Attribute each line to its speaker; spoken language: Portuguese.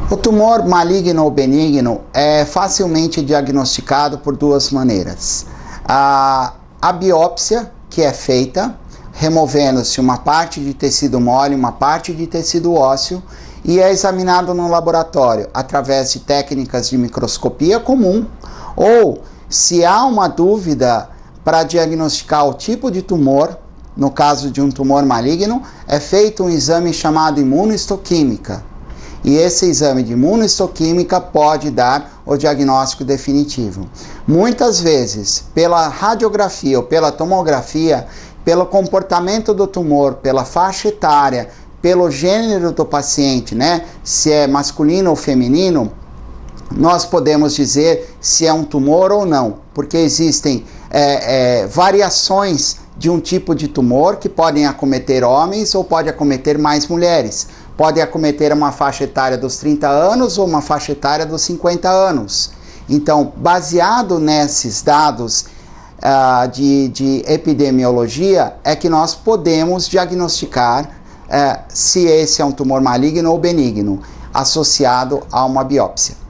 Speaker 1: O tumor maligno ou benigno é facilmente diagnosticado por duas maneiras. A biópsia, que é feita removendo-se uma parte de tecido mole, uma parte de tecido ósseo, e é examinado no laboratório através de técnicas de microscopia comum, ou se há uma dúvida para diagnosticar o tipo de tumor, no caso de um tumor maligno, é feito um exame chamado imunohistoquímica. E esse exame de imunohistoquímica pode dar o diagnóstico definitivo. Muitas vezes, pela radiografia ou pela tomografia, pelo comportamento do tumor, pela faixa etária, pelo gênero do paciente, né? Se é masculino ou feminino, nós podemos dizer se é um tumor ou não, porque existem variações de um tipo de tumor que podem acometer homens ou pode acometer mais mulheres. Pode acometer uma faixa etária dos 30 anos ou uma faixa etária dos 50 anos. Então, baseado nesses dados de epidemiologia, é que nós podemos diagnosticar se esse é um tumor maligno ou benigno, associado a uma biópsia.